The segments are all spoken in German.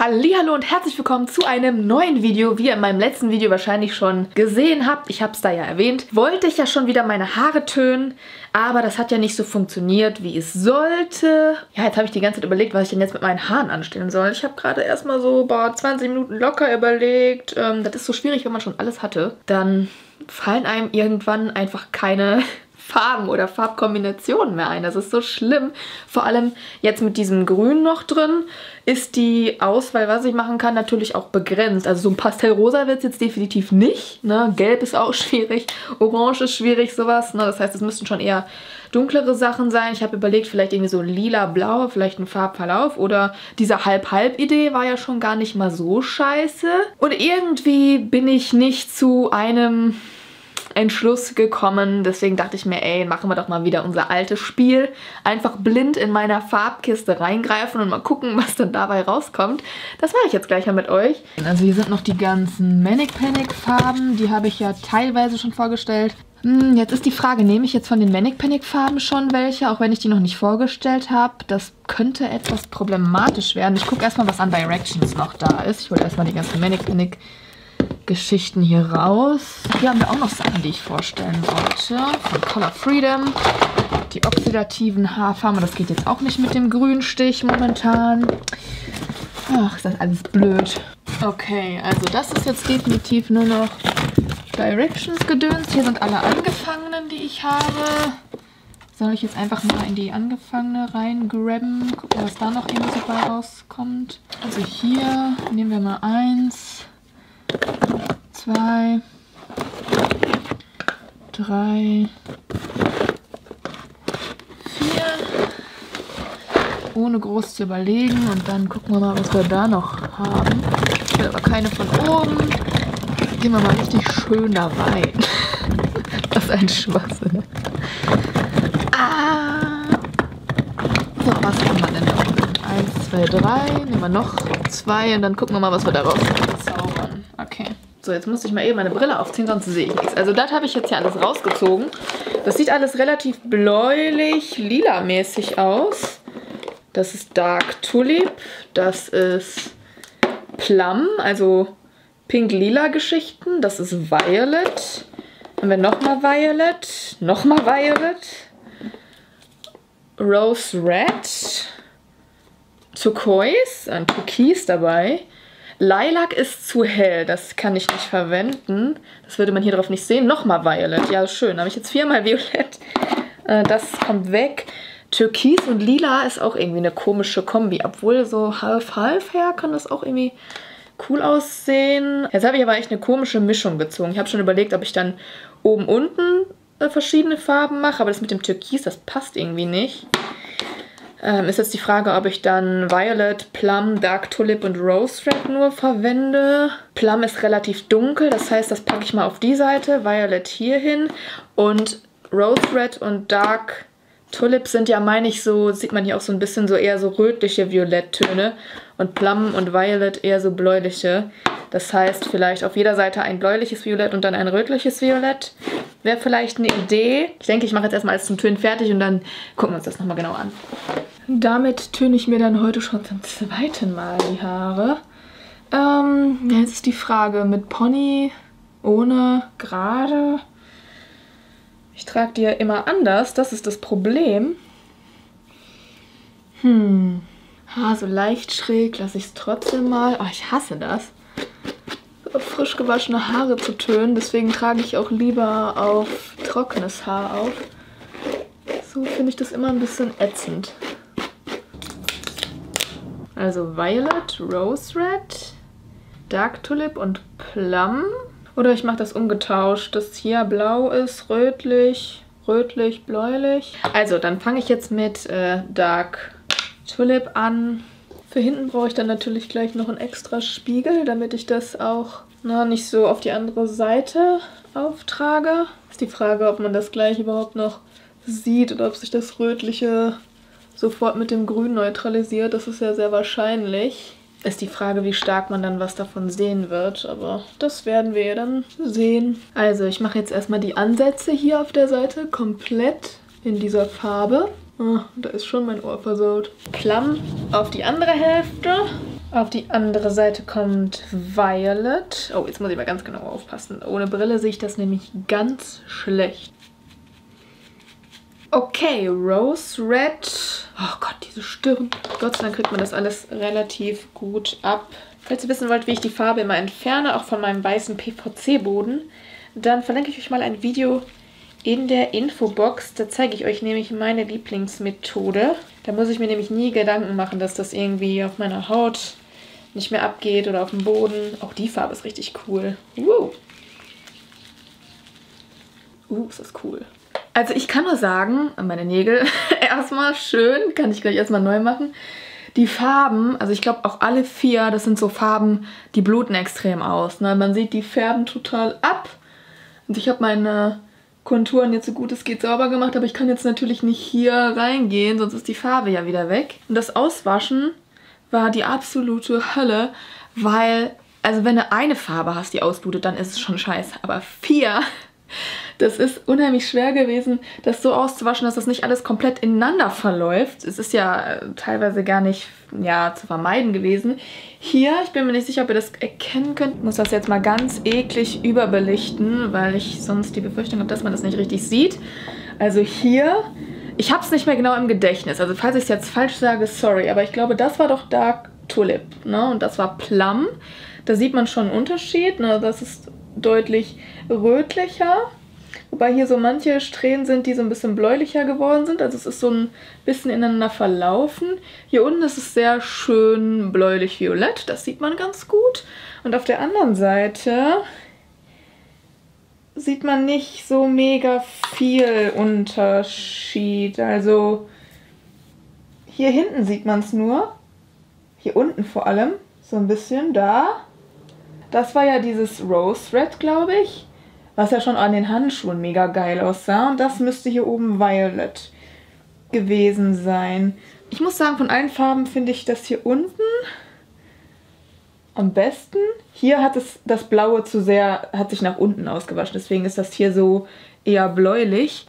Hallihallo und herzlich willkommen zu einem neuen Video. Wie ihr in meinem letzten Video wahrscheinlich schon gesehen habt, ich habe es da ja erwähnt, wollte ich ja schon wieder meine Haare tönen, aber das hat ja nicht so funktioniert, wie es sollte. Ja, jetzt habe ich die ganze Zeit überlegt, was ich denn jetzt mit meinen Haaren anstellen soll. Ich habe gerade erstmal so 20 Minuten locker überlegt. Das ist so schwierig, wenn man schon alles hatte. Dann fallen einem irgendwann einfach keine Farben oder Farbkombinationen mehr ein. Das ist so schlimm. Vor allem jetzt mit diesem Grün noch drin ist die Auswahl, was ich machen kann, natürlich auch begrenzt. Also so ein Pastellrosa wird es jetzt definitiv nicht. Ne? Gelb ist auch schwierig, Orange ist schwierig, sowas. Ne? Das heißt, es müssten schon eher dunklere Sachen sein. Ich habe überlegt, vielleicht irgendwie so lila-blau, vielleicht ein Farbverlauf. Oder diese Halb-Halb-Idee war ja schon gar nicht mal so scheiße. Und irgendwie bin ich nicht zu einem Entschluss gekommen. Deswegen dachte ich mir, ey, machen wir doch mal wieder unser altes Spiel. Einfach blind in meiner Farbkiste reingreifen und mal gucken, was dann dabei rauskommt. Das mache ich jetzt gleich mal mit euch. Also hier sind noch die ganzen Manic Panic Farben. Die habe ich ja teilweise schon vorgestellt. Jetzt ist die Frage, nehme ich jetzt von den Manic Panic Farben schon welche, auch wenn ich die noch nicht vorgestellt habe? Das könnte etwas problematisch werden. Ich gucke erstmal, was an Directions noch da ist. Ich hole erstmal die ganzen Manic Panic Geschichten hier raus. Hier haben wir auch noch Sachen, die ich vorstellen wollte. Von Color Freedom. Die oxidativen Haarfarben. Das geht jetzt auch nicht mit dem Grünstich momentan. Ach, ist das alles blöd. Okay, also das ist jetzt definitiv nur noch Directions-Gedöns. Hier sind alle Angefangenen, die ich habe. Soll ich jetzt einfach mal in die Angefangene reingrabben? Gucken, was da noch irgendwie so bei rauskommt. Also hier nehmen wir mal 1, 2, 3, 4. Ohne groß zu überlegen. Und dann gucken wir mal, was wir da noch haben. Ich will aber keine von oben. Gehen wir mal richtig schön da rein. Was ein Schwachsinn. So, was haben wir denn da unten? 1, 2, 3. Nehmen wir noch 2 und dann gucken wir mal, was wir daraus zaubern. Okay. So, jetzt muss ich mal eben meine Brille aufziehen, sonst sehe ich nichts. Also das habe ich jetzt hier alles rausgezogen. Das sieht alles relativ bläulich, lila-mäßig aus. Das ist Dark Tulip. Das ist Plum, also pink-lila Geschichten. Das ist Violet. Haben wir nochmal Violet. Nochmal Violet. Rose Red. Turquoise. Ein Türkis dabei. Lilac ist zu hell, das kann ich nicht verwenden. Das würde man hier drauf nicht sehen. Nochmal Violet, ja schön. Habe ich jetzt 4-mal Violett. Das kommt weg. Türkis und Lila ist auch irgendwie eine komische Kombi. Obwohl so half-half her kann das auch irgendwie cool aussehen. Jetzt habe ich aber echt eine komische Mischung gezogen. Ich habe schon überlegt, ob ich dann oben, unten verschiedene Farben mache. Aber das mit dem Türkis, das passt irgendwie nicht. Ist jetzt die Frage, ob ich dann Violet, Plum, Dark Tulip und Rose Red nur verwende. Plum ist relativ dunkel, das heißt, das packe ich mal auf die Seite. Violet hier hin. Und Rose Red und Dark Tulip sind ja, meine ich, so, sieht man hier auch so ein bisschen so eher so rötliche Violetttöne. Und Plum und Violet eher so bläuliche. Das heißt, vielleicht auf jeder Seite ein bläuliches Violett und dann ein rötliches Violett. Wäre vielleicht eine Idee. Ich denke, ich mache jetzt erstmal alles zum Tönen fertig und dann gucken wir uns das nochmal genau an. Damit töne ich mir dann heute schon zum zweiten Mal die Haare. Jetzt ist die Frage, mit Pony, ohne, gerade. Ich trage die ja immer anders, das ist das Problem. So leicht schräg lasse ich es trotzdem mal. Oh, ich hasse das. Auf frisch gewaschene Haare zu tönen, deswegen trage ich auch lieber auf trockenes Haar auf. So finde ich das immer ein bisschen ätzend. Also Violet, Rose Red, Dark Tulip und Plum. Oder ich mache das umgetauscht, dass hier blau ist, rötlich, rötlich, bläulich. Also dann fange ich jetzt mit Dark Tulip an. Für hinten brauche ich dann natürlich gleich noch einen extra Spiegel, damit ich das auch nicht so auf die andere Seite auftrage. Ist die Frage, ob man das gleich überhaupt noch sieht oder ob sich das Rötliche sofort mit dem Grün neutralisiert. Das ist ja sehr wahrscheinlich. Ist die Frage, wie stark man dann was davon sehen wird, aber das werden wir ja dann sehen. Also ich mache jetzt erstmal die Ansätze hier auf der Seite komplett in dieser Farbe. Oh, da ist schon mein Ohr versaut. Plum auf die andere Hälfte. Auf die andere Seite kommt Violet. Oh, jetzt muss ich mal ganz genau aufpassen. Ohne Brille sehe ich das nämlich ganz schlecht. Okay, Rose Red. Oh Gott, diese Stirn. Gott sei Dank kriegt man das alles relativ gut ab. Falls ihr wissen wollt, wie ich die Farbe immer entferne, auch von meinem weißen PVC-Boden, dann verlinke ich euch mal ein Video in der Infobox. Da zeige ich euch nämlich meine Lieblingsmethode. Da muss ich mir nämlich nie Gedanken machen, dass das irgendwie auf meiner Haut nicht mehr abgeht oder auf dem Boden. Auch die Farbe ist richtig cool. Ist das cool. Also ich kann nur sagen, meine Nägel erstmal schön, kann ich gleich erstmal neu machen. Die Farben, also ich glaube auch alle 4, das sind so Farben, die bluten extrem aus. Ne? Man sieht, die färben total ab. Und ich habe meine Konturen jetzt so gut es geht sauber gemacht, aber ich kann jetzt natürlich nicht hier reingehen, sonst ist die Farbe ja wieder weg. Und das Auswaschen war die absolute Hölle, weil, also wenn du eine Farbe hast, die ausblutet, dann ist es schon scheiße. Aber 4... Das ist unheimlich schwer gewesen, das so auszuwaschen, dass das nicht alles komplett ineinander verläuft. Es ist ja teilweise gar nicht zu vermeiden gewesen. Hier, ich bin mir nicht sicher, ob ihr das erkennen könnt. Ich muss das jetzt mal ganz eklig überbelichten, weil ich sonst die Befürchtung habe, dass man das nicht richtig sieht. Also hier, ich habe es nicht mehr genau im Gedächtnis. Also falls ich es jetzt falsch sage, sorry. Aber ich glaube, das war doch Dark Tulip, ne? Und das war Plum. Da sieht man schon einen Unterschied. Ne? Das ist deutlich rötlicher. Wobei hier so manche Strähnen sind, die so ein bisschen bläulicher geworden sind. Also es ist so ein bisschen ineinander verlaufen. Hier unten ist es sehr schön bläulich-violett. Das sieht man ganz gut. Und auf der anderen Seite sieht man nicht so mega viel Unterschied. Also hier hinten sieht man es nur. Hier unten vor allem. So ein bisschen da. Das war ja dieses Rose Red, glaube ich. Was ja schon an den Handschuhen mega geil aussah. Und das müsste hier oben Violet gewesen sein. Ich muss sagen, von allen Farben finde ich das hier unten am besten. Hier hat es das Blaue zu sehr, hat sich nach unten ausgewaschen. Deswegen ist das hier so eher bläulich.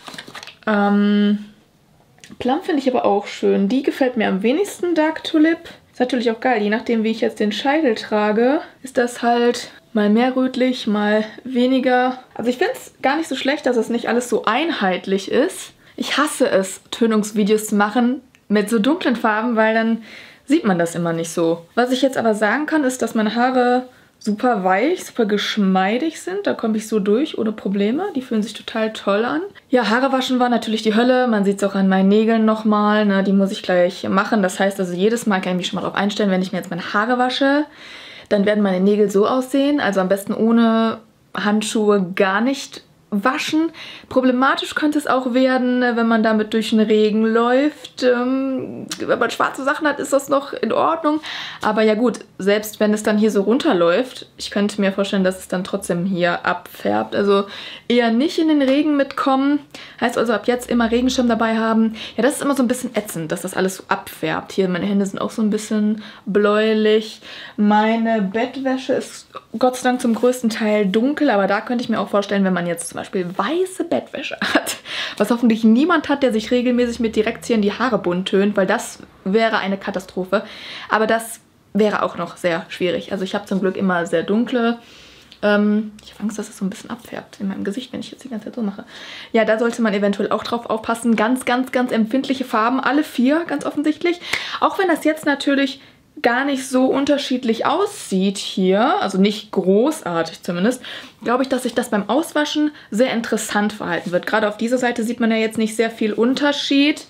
Plum finde ich aber auch schön. Die gefällt mir am wenigsten, Dark Tulip. Ist natürlich auch geil. Je nachdem, wie ich jetzt den Scheitel trage, ist das halt mal mehr rötlich, mal weniger. Also ich finde es gar nicht so schlecht, dass es nicht alles so einheitlich ist. Ich hasse es, Tönungsvideos zu machen mit so dunklen Farben, weil dann sieht man das immer nicht so. Was ich jetzt aber sagen kann, ist, dass meine Haare super weich, super geschmeidig sind. Da komme ich so durch ohne Probleme. Die fühlen sich total toll an. Ja, Haare waschen war natürlich die Hölle. Man sieht es auch an meinen Nägeln nochmal. Ne? Die muss ich gleich machen. Das heißt also, jedes Mal kann ich mich schon mal drauf einstellen, wenn ich mir jetzt meine Haare wasche, dann werden meine Nägel so aussehen. Also am besten ohne Handschuhe gar nicht waschen. Problematisch könnte es auch werden, wenn man damit durch den Regen läuft. Wenn man schwarze Sachen hat, ist das noch in Ordnung. Aber ja gut, selbst wenn es dann hier so runterläuft, ich könnte mir vorstellen, dass es dann trotzdem hier abfärbt. Also eher nicht in den Regen mitkommen. Heißt also ab jetzt immer Regenschirm dabei haben. Ja, das ist immer so ein bisschen ätzend, dass das alles so abfärbt. Hier, meine Hände sind auch so ein bisschen bläulich. Meine Bettwäsche ist Gott sei Dank zum größten Teil dunkel, aber da könnte ich mir auch vorstellen, wenn man jetzt zum Beispiel weiße Bettwäsche hat, was hoffentlich niemand hat, der sich regelmäßig mit Direktziehen die Haare bunt tönt, weil das wäre eine Katastrophe. Aber das wäre auch noch sehr schwierig. Also ich habe zum Glück immer sehr dunkle. Ich habe Angst, dass es so ein bisschen abfärbt in meinem Gesicht, wenn ich jetzt die ganze Zeit so mache. Ja, da sollte man eventuell auch drauf aufpassen. Ganz, ganz, ganz empfindliche Farben, alle 4, ganz offensichtlich. Auch wenn das jetzt natürlich gar nicht so unterschiedlich aussieht hier, also nicht großartig zumindest, glaube ich, dass sich das beim Auswaschen sehr interessant verhalten wird. Gerade auf dieser Seite sieht man ja jetzt nicht sehr viel Unterschied,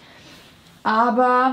aber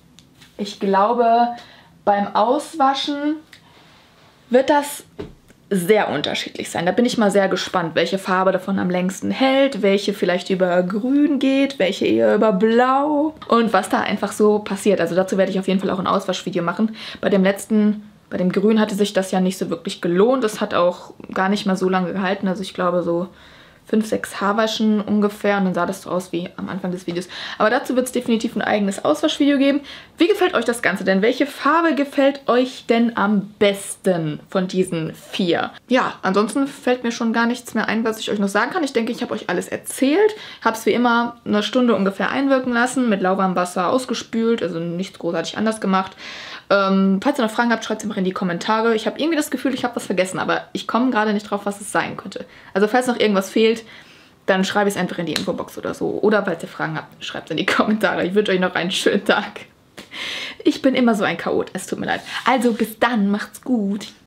ich glaube, beim Auswaschen wird das sehr unterschiedlich sein. Da bin ich mal sehr gespannt, welche Farbe davon am längsten hält, welche vielleicht über grün geht, welche eher über blau und was da einfach so passiert. Also dazu werde ich auf jeden Fall auch ein Auswaschvideo machen. Bei dem grün hatte sich das ja nicht so wirklich gelohnt. Das hat auch gar nicht mal so lange gehalten. Also ich glaube so 5, 6 Haarwaschen ungefähr und dann sah das so aus wie am Anfang des Videos. Aber dazu wird es definitiv ein eigenes Auswaschvideo geben. Wie gefällt euch das Ganze denn? Welche Farbe gefällt euch denn am besten von diesen 4? Ja, ansonsten fällt mir schon gar nichts mehr ein, was ich euch noch sagen kann. Ich denke, ich habe euch alles erzählt. Habe es wie immer eine Stunde ungefähr einwirken lassen, mit lauwarmem Wasser ausgespült, also nichts großartig anders gemacht. Falls ihr noch Fragen habt, schreibt es einfach in die Kommentare. Ich habe irgendwie das Gefühl, ich habe was vergessen, aber ich komme gerade nicht drauf, was es sein könnte. Also falls noch irgendwas fehlt, dann schreibe ich es einfach in die Infobox oder so. Oder falls ihr Fragen habt, schreibt es in die Kommentare. Ich wünsche euch noch einen schönen Tag. Ich bin immer so ein Chaot, es tut mir leid. Also bis dann, macht's gut.